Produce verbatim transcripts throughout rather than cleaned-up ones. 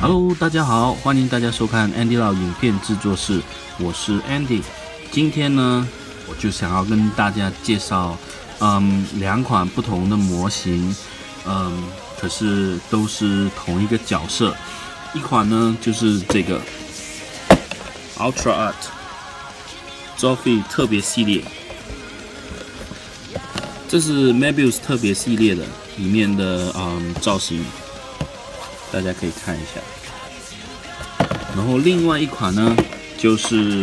Hello， 大家好，欢迎大家收看 Andy Lau 影片制作室，我是 Andy。今天呢，我就想要跟大家介绍，嗯，两款不同的模型，嗯，可是都是同一个角色。一款呢就是这个 Ultra Art Zoffy 特别系列，这是 Mebius 特别系列的里面的嗯造型。 大家可以看一下，然后另外一款呢，就是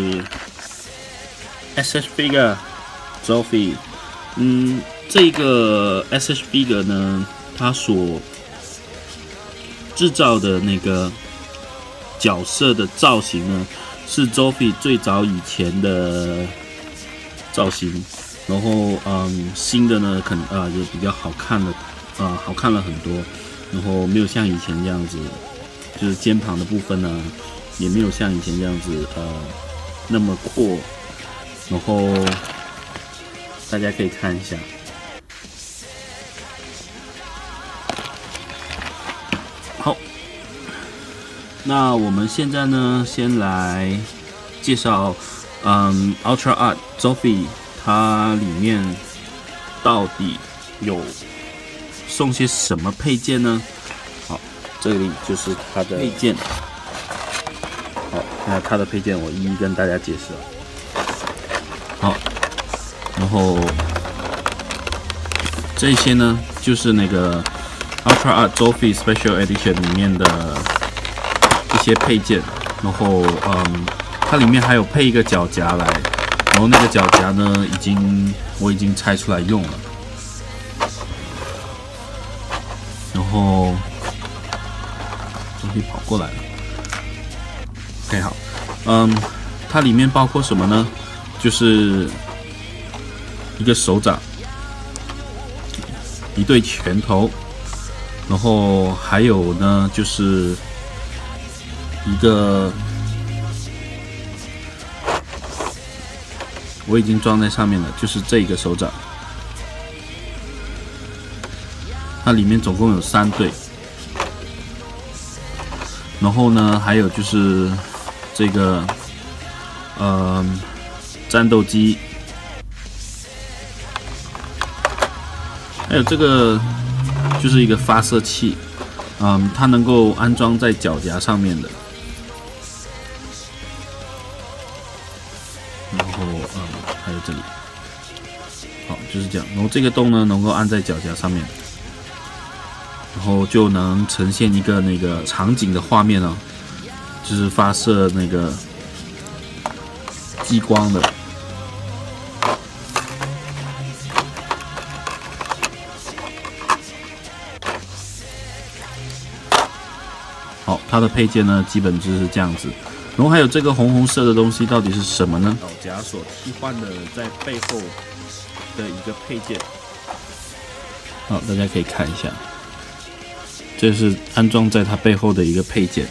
S H Figure Zoffy， 嗯，这个 S H Figure 呢，它所制造的那个角色的造型呢，是 Zoffy 最早以前的造型，然后嗯，新的呢，可能啊也比较好看了，啊好看了很多。 然后没有像以前这样子，就是肩膀的部分呢，也没有像以前这样子呃那么阔。然后大家可以看一下，好，那我们现在呢，先来介绍嗯 Ultra Art Zoffy 它里面到底有 送些什么配件呢？好，这里就是它的配件。好，那它的配件我一一跟大家解释了。好，然后这些呢，就是那个 Ultra Art Zoffy Special Edition 里面的一些配件。然后，嗯，它里面还有配一个脚夹来，然后那个脚夹呢，已经我已经拆出来用了。 然后终于跑过来了。OK， 好，嗯，它里面包括什么呢？就是一个手掌，一对拳头，然后还有呢，就是一个我已经装在上面了，就是这个手掌。 它里面总共有三对，然后呢，还有就是这个呃战斗机，还有这个就是一个发射器，嗯，它能够安装在脚夹上面的，然后嗯，还有这里，好，就是这样，然后这个洞呢能够安在脚夹上面。 然后就能呈现一个那个场景的画面哦，就是发射那个激光的。好，它的配件呢，基本就是这样子。然后还有这个红红色的东西到底是什么呢？脚夹所替换的在背后的一个配件。好，大家可以看一下。 这是安装在它背后的一个配件。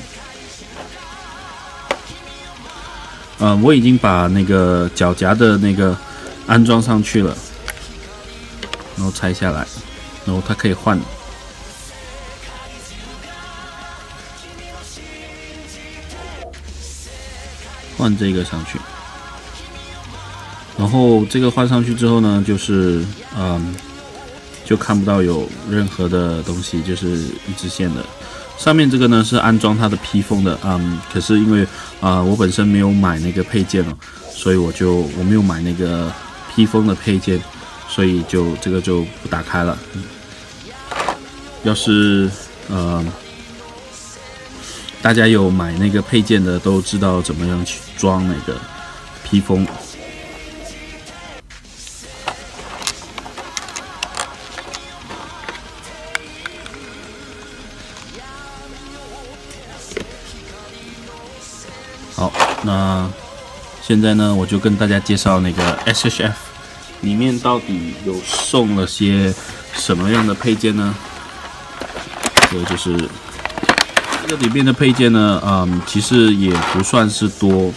嗯，我已经把那个脚夹的那个安装上去了，然后拆下来，然后它可以换，换这个上去。然后这个换上去之后呢，就是嗯。 就看不到有任何的东西，就是一直线的。上面这个呢是安装它的披风的，嗯，可是因为啊、呃、我本身没有买那个配件哦，所以我就我没有买那个披风的配件，所以就这个就不打开了。嗯、要是呃大家有买那个配件的，都知道怎么样去装那个披风。 好，那现在呢，我就跟大家介绍那个 S H F 里面到底有送了些什么样的配件呢？这个就是这个里面的配件呢，嗯，其实也不算是多。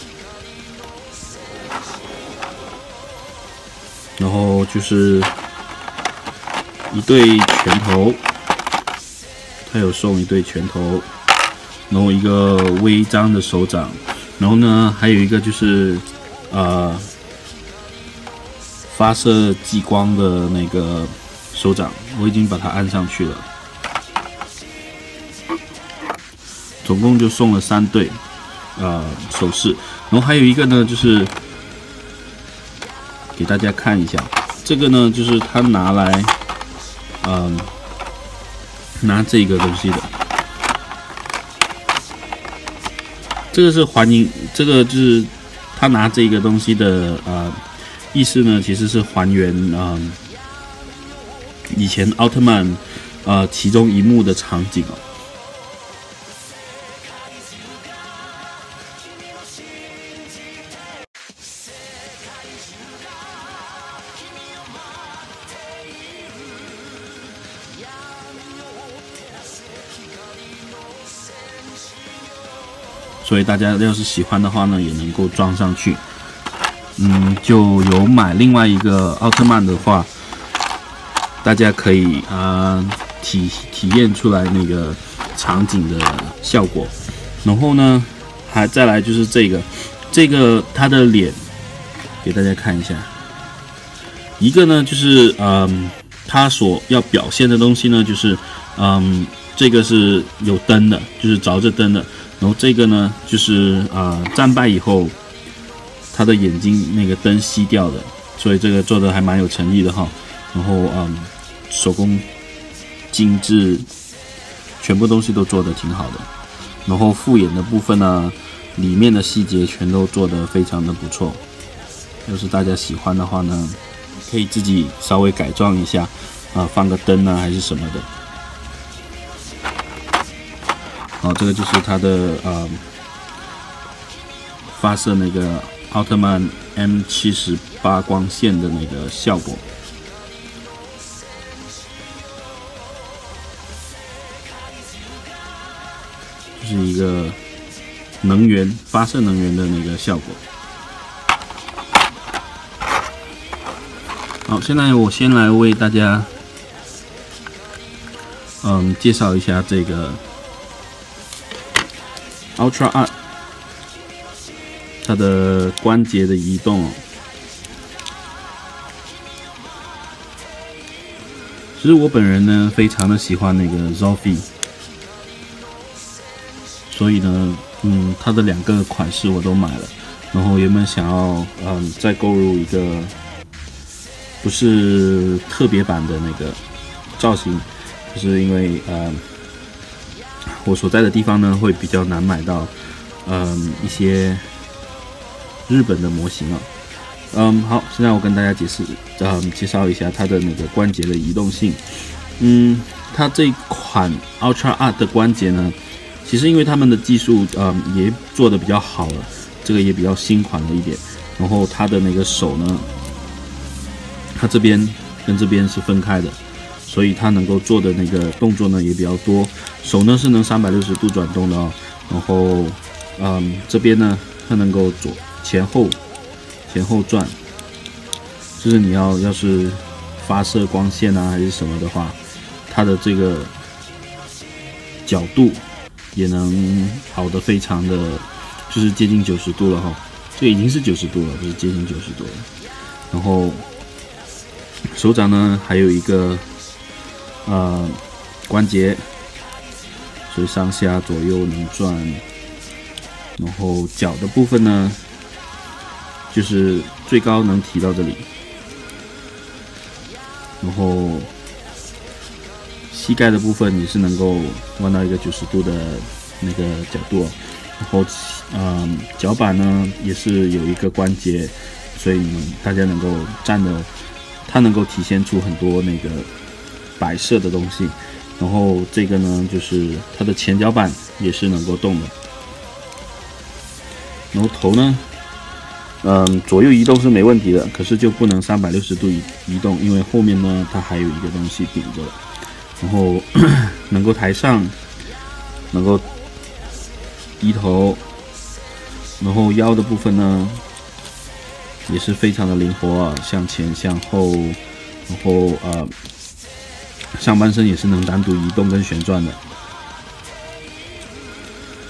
然后就是一对拳头，它有送一对拳头， 然后一个微张的手掌，然后呢还有一个就是呃发射激光的那个手掌，我已经把它按上去了。总共就送了三对呃首饰，然后还有一个呢就是给大家看一下，这个呢就是他拿来嗯、呃、拿这个东西的。这个是还原，这个就是他拿这个东西的呃意思呢，其实是还原啊、呃、以前奥特曼呃其中一幕的场景哦。所以大家要是喜欢的话呢，也能够装上去。嗯，就有买另外一个奥特曼的话，大家可以啊、呃、体体验出来那个场景的效果。然后呢，还再来就是这个，这个他的脸给大家看一下。一个呢就是嗯，他所要表现的东西呢，就是嗯，这个是有灯的，就是着着灯的。然后这个呢，就是啊、呃，战败以后，他的眼睛那个灯熄掉的，所以这个做的还蛮有诚意的哈。然后嗯，手工精致，全部东西都做的挺好的。然后复眼的部分呢，里面的细节全都做得非常的不错。要是大家喜欢的话呢，可以自己稍微改装一下，啊、呃，放个灯啊还是什么的。好，这个就是它的呃发射那个奥特曼 M 七十八光线的那个效果。就是一个能源发射能源的那个效果。好，现在我先来为大家嗯介绍一下这个Ultra Art 它的关节的移动哦。其实我本人呢非常的喜欢那个 Zoffy， 所以呢，嗯，它的两个款式我都买了。然后原本想要嗯再购入一个不是特别版的那个造型，就是因为呃。我所在的地方呢，会比较难买到，嗯，一些日本的模型啊。嗯，好，现在我跟大家解释，嗯，介绍一下它的那个关节的移动性。嗯，它这款 Ultra Art 的关节呢，其实因为他们的技术，嗯，也做的比较好了，这个也比较新款了一点。然后它的那个手呢，它这边跟这边是分开的。所以它能够做的那个动作呢也比较多，手呢是能三百六十度转动的哦。然后，嗯，这边呢它能够左前后前后转，就是你要要是发射光线啊还是什么的话，它的这个角度也能熬得非常的，就是接近九十度了哈。这已经是九十度了，不是接近九十度了。然后手掌呢还有一个。呃，关节，所以上下左右能转。然后脚的部分呢，就是最高能提到这里。然后膝盖的部分也是能够弯到一个九十度的那个角度。然后，嗯，脚板呢也是有一个关节，所以大家能够站的，它能够体现出很多那个。摆设的东西，然后这个呢，就是它的前脚板也是能够动的，然后头呢，嗯，左右移动是没问题的，可是就不能三百六十度移移动，因为后面呢它还有一个东西顶着，然后能够抬上，能够低头，然后腰的部分呢也是非常的灵活啊，向前向后，然后呃。上半身也是能单独移动跟旋转的，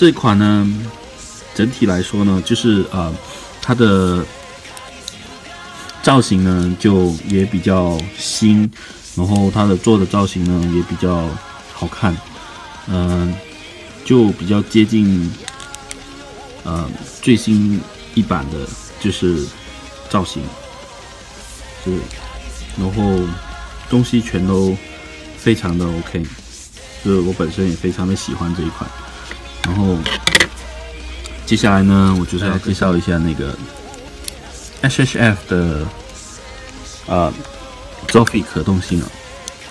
这款呢，整体来说呢，就是呃，它的造型呢就也比较新，然后它的做的造型呢也比较好看，嗯、呃，就比较接近呃最新一版的，就是造型，是，然后东西全都非常的 OK， 就是我本身也非常的喜欢这一款。然后接下来呢，我就是要介绍一下那个 H H F 的呃 Zoffy 可动性了。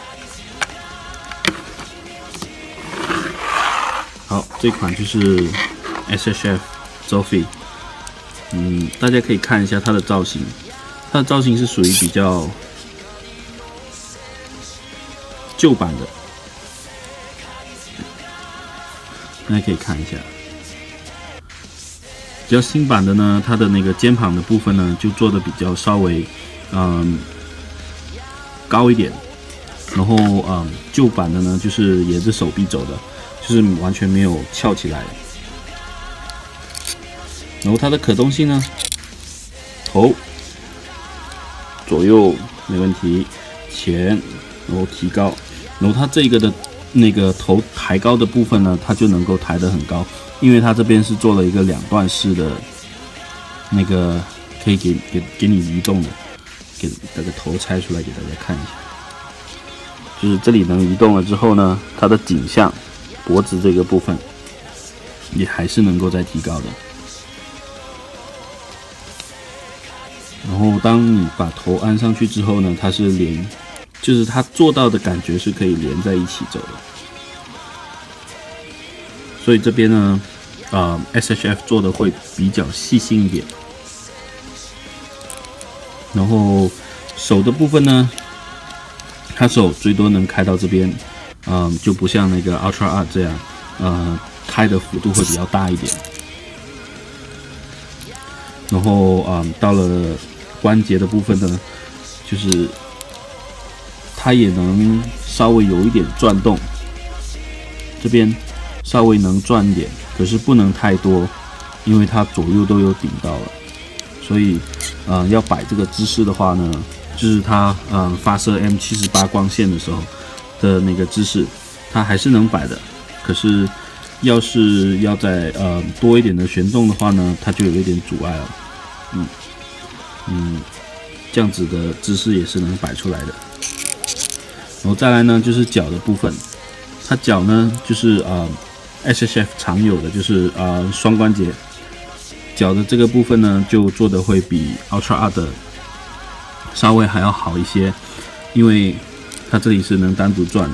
好，这款就是 H H F Zoffy， 嗯，大家可以看一下它的造型，它的造型是属于比较旧版的。大家可以看一下，比较新版的呢，它的那个肩膀的部分呢，就做的比较稍微嗯高一点，然后嗯旧版的呢，就是沿着手臂走的，就是完全没有翘起来。然后它的可动性呢，头、左右没问题，前，然后提高，然后它这个的。那个头抬高的部分呢，它就能够抬得很高，因为它这边是做了一个两段式的，那个可以给给给你移动的，给这个头拆出来给大家看一下，就是这里能移动了之后呢，它的颈项、脖子这个部分也还是能够再提高的。然后当你把头安上去之后呢，它是连。就是它做到的感觉是可以连在一起走的，所以这边呢，呃 ，S H F 做的会比较细心一点。然后手的部分呢，它手最多能开到这边，嗯、呃，就不像那个 Ultra Art 这样，呃，开的幅度会比较大一点。然后啊、呃，到了关节的部分呢，就是。它也能稍微有一点转动，这边稍微能转一点，可是不能太多，因为它左右都有顶到了，所以，呃，要摆这个姿势的话呢，就是它嗯、呃、发射 M 七十八 光线的时候的那个姿势，它还是能摆的，可是要是要再呃多一点的旋动的话呢，它就有一点阻碍了，嗯嗯，这样子的姿势也是能摆出来的。然后再来呢，就是脚的部分，它脚呢就是呃 H H F 常有的就是呃双关节，脚的这个部分呢就做的会比 Ultra Art 的稍微还要好一些，因为它这里是能单独转的。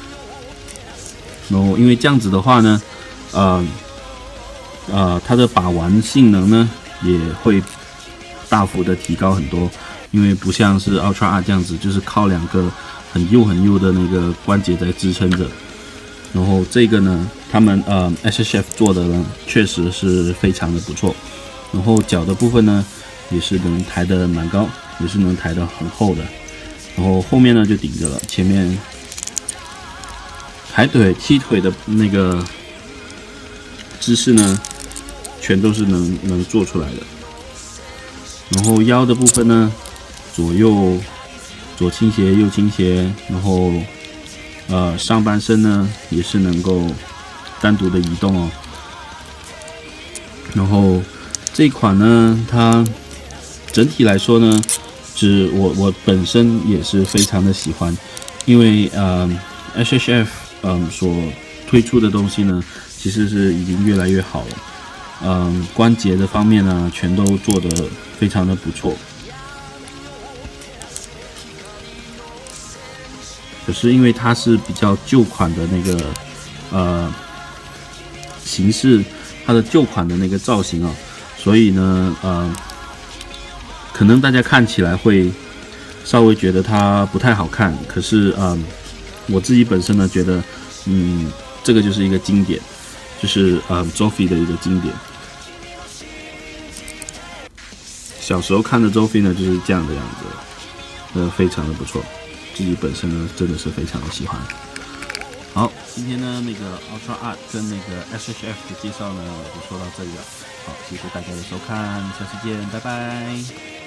然后因为这样子的话呢，呃呃它的把玩性能呢也会大幅的提高很多，因为不像是 Ultra Art 这样子，就是靠两个。很幼很幼的那个关节在支撑着，然后这个呢，他们呃 H H F 做的呢，确实是非常的不错。然后脚的部分呢，也是能抬得蛮高，也是能抬得很厚的。然后后面呢就顶着了，前面抬腿、踢腿的那个姿势呢，全都是能能做出来的。然后腰的部分呢，左右。左倾斜，右倾斜，然后，呃，上半身呢也是能够单独的移动哦。然后这一款呢，它整体来说呢，是我我本身也是非常的喜欢，因为呃 H H F 嗯、呃、所推出的东西呢，其实是已经越来越好了。嗯、呃，关节的方面呢，全都做得非常的不错。可是因为它是比较旧款的那个呃形式，它的旧款的那个造型啊，所以呢呃可能大家看起来会稍微觉得它不太好看。可是呃我自己本身呢觉得嗯这个就是一个经典，就是呃 Zoffy 的一个经典。小时候看的 Zoffy 呢就是这样的样子，呃非常的不错。自己本身呢，真的是非常的喜欢。 好，今天呢那个 Ultra Art 跟那个 S H F 的介绍呢就说到这里了。好，谢谢大家的收看，下次见，拜拜。